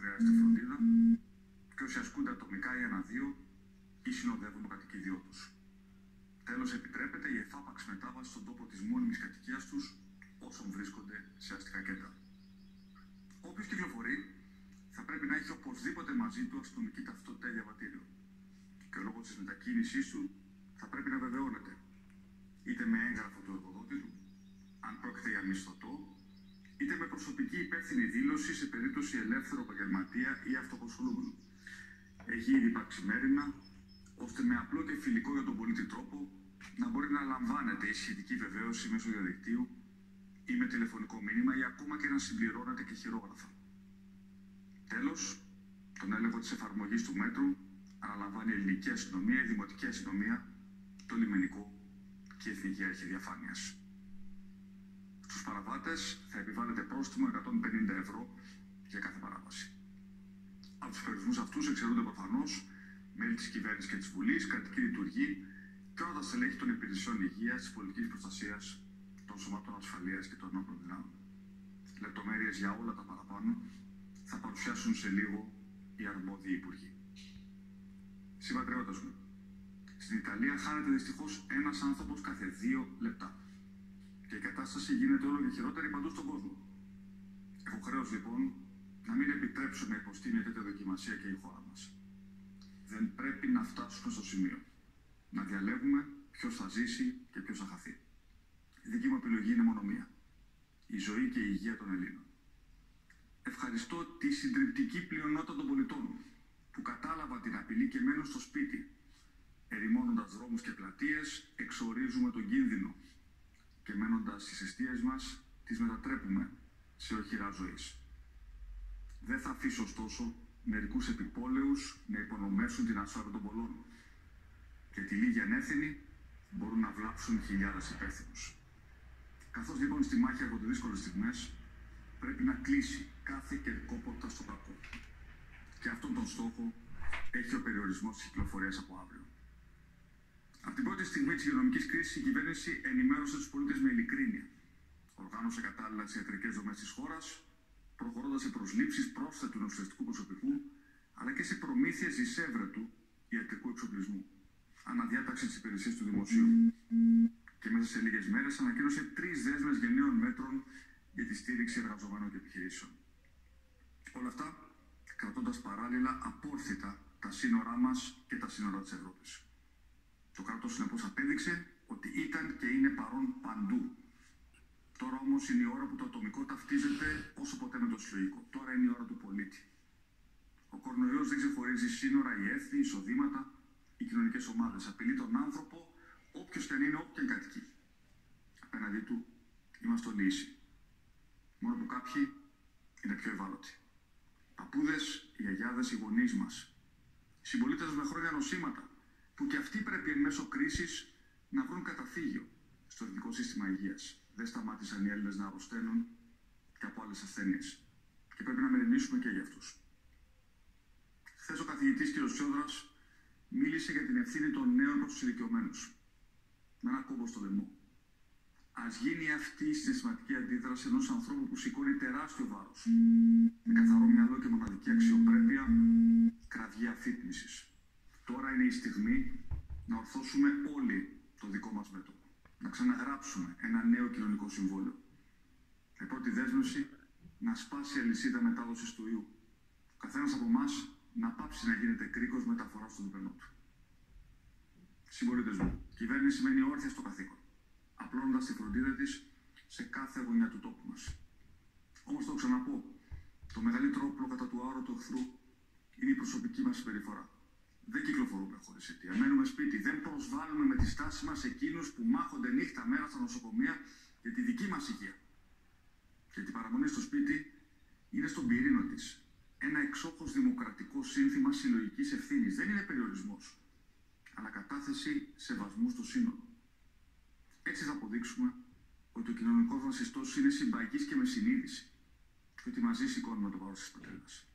χρειάζεται φροντίδα και όσοι ασκούνται ατομικά ή αναδύο ή συνοδεύουν το κατοικίδιό τους. Τέλος, επιτρέπεται η εφάπαξ μετάβαση στον τόπο της μόνιμης κατοικίας τους όσων βρίσκονται σε αστικά κέντρα. Όποιος κυκλοφορεί θα πρέπει να έχει οπωσδήποτε μαζί του αστυνομική ταυτότητα ή διαβατήριο και λόγω της μετακίνησής του θα πρέπει να βεβαιώνεται είτε με έγγραφο του εργοδότη του, αν πρόκειται για μισθωτό, είτε με προσωπική υπεύθυνη δήλωση σε περίπτωση ελεύθερου επαγγελματία ή αυτοαπασχολούμενου. Έχει ήδη υπάρξει μέριμνα, ώστε με απλό και φιλικό για τον πολίτη τρόπο να μπορεί να λαμβάνεται η σχετική βεβαίωση μέσω διαδικτύου ή με τηλεφωνικό μήνυμα ή ακόμα και να συμπληρώνεται και χειρόγραφα. Τέλος, τον έλεγχο της εφαρμογής του μέτρου αναλαμβάνει η ελληνική αστυνομία, η δημοτική αστυνομία, το λιμενικό και η εθνική αρχή διαφάνειας. Στους παραβάτες θα επιβάλλεται πρόστιμο 150 ευρώ για κάθε παράβαση. Από τους περιορισμούς αυτούς εξαιρούνται προφανώς μέλη της κυβέρνησης και της Βουλής, κρατική λειτουργή και όλα τα στελέχη των υπηρεσιών υγείας, της πολιτικής προστασίας, των σωμάτων ασφαλείας και των ενόπλων δυνάμεων. Λεπτομέρειες για όλα τα παραπάνω θα παρουσιάσουν σε λίγο οι αρμόδιοι υπουργοί. Συμπατριώτες μου, στην Ιταλία χάνεται δυστυχώς ένας άνθρωπος κάθε 2 λεπτά. Και η κατάσταση γίνεται όλο και χειρότερη παντού στον κόσμο. Έχω χρέος λοιπόν να μην επιτρέψουμε να υποστεί μια τέτοια δοκιμασία και η χώρα μας. Δεν πρέπει να φτάσουμε στο σημείο να διαλέγουμε ποιος θα ζήσει και ποιος θα χαθεί. Η δική μου επιλογή είναι μόνο μία. Η ζωή και η υγεία των Ελλήνων. Ευχαριστώ τη συντριπτική πλειονότητα των πολιτών που κατάλαβαν την απειλή και μένουν στο σπίτι. Ερημώνοντας δρόμους και πλατείες, εξορίζουμε τον κίνδυνο και μένοντας στις εστίες μας, τις μετατρέπουμε σε οχυρά ζωής. Δεν θα αφήσω ωστόσο μερικούς επιπόλαιους να υπονομεύσουν την ασφάλεια των πολλών και τη λίγη ανεύθυνοι μπορούν να βλάψουν χιλιάδες υπεύθυνους. Καθώς λοιπόν στη μάχη από τις δύσκολες στιγμές πρέπει να κλείσει κάθε κερκόπορτα στο κακό. Και αυτόν τον στόχο έχει ο περιορισμός της κυκλοφορίας από αύριο. Από την πρώτη στιγμή της υγειονομικής κρίσης, η κυβέρνηση ενημέρωσε τους πολίτες με ειλικρίνεια. Οργάνωσε κατάλληλα τις ιατρικές δομές της χώρας, προχωρώντας σε προσλήψεις πρόσθετου νοσηλευτικού προσωπικού, αλλά και σε προμήθειες εισέβρετου ιατρικού εξοπλισμού. Αναδιάταξε τις υπηρεσίες του δημοσίου. Και μέσα σε λίγες μέρες ανακοίνωσε 3 δέσμες γενναίων μέτρων για τη στήριξη εργαζομένων και επιχειρήσεων. Όλα αυτά κρατώντας παράλληλα απόρθητα τα σύνορά μας και τα σύνορα της Ευρώπης. Το κράτος συνεπώς απέδειξε ότι ήταν και είναι παρόν παντού. Τώρα όμως είναι η ώρα που το ατομικό ταυτίζεται όσο ποτέ με το συλλογικό. Τώρα είναι η ώρα του πολίτη. Ο κορονοϊός δεν ξεχωρίζει σύνορα ή έθνη, εισοδήματα ή κοινωνικές ομάδες. Απειλεί τον άνθρωπο όποιος και αν είναι, όπου και αν κατοικεί. Απέναντί του είμαστε όλοι ίσοι. Μόνο που κάποιοι είναι πιο ευάλωτοι. Παππούδες, οι γιαγιάδες, οι γονείς μας. Οι συμπολίτες με χρόνια νοσήματα, που και αυτοί πρέπει εν μέσω κρίσης να βρουν καταφύγιο στο εθνικό σύστημα υγείας. Δεν σταμάτησαν οι Έλληνες να αρρωσταίνουν και από άλλες ασθένειες. Και πρέπει να μεριμνήσουμε και για αυτούς. Χθες ο καθηγητής κ. Τσιόδρας μίλησε για την ευθύνη των νέων προς τους ηλικιωμένους. Με ένα κόμπο στο λαιμό. Ας γίνει αυτή η συναισθηματική αντίδραση ενός ανθρώπου που σηκώνει τεράστιο βάρος. Με καθαρό μυαλό και μοναδική αξιοπρέπεια, κραυγή αφύπνισης. Τώρα είναι η στιγμή να ορθώσουμε όλοι το δικό μας μέτωπο. Να ξαναγράψουμε ένα νέο κοινωνικό συμβόλαιο. Η πρώτη δέσμευση να σπάσει η αλυσίδα μετάδοσης του ιού. Ο καθένας από εμάς να πάψει να γίνεται κρίκος μεταφοράς στον διπλανό του. Συμπολίτες μου, η κυβέρνηση μένει όρθια στο καθήκον, απλώνοντας τη φροντίδα της σε κάθε γωνιά του τόπου μας. Όμως το ξαναπώ, το μεγαλύτερο όπλο κατά του άρωτου εχθρού είναι η προσωπική μας συμπεριφορά. Δεν κυκλοφορούμε χωρίς αιτία. Μένουμε σπίτι. Δεν προσβάλλουμε με τη στάση μας εκείνους που μάχονται νύχτα μέρα στα νοσοκομεία για τη δική μας υγεία. Και η παραμονή στο σπίτι είναι στον πυρήνο της. Ένα εξόχως δημοκρατικό σύνθημα συλλογικής ευθύνης. Δεν είναι περιορισμός, αλλά κατάθεση σεβασμού στο σύνολο. Έτσι θα αποδείξουμε ότι ο κοινωνικός μας ιστός είναι συμπαγής και με συνείδηση και ότι μαζί σηκώνουμε το βάρος της πατρίδας.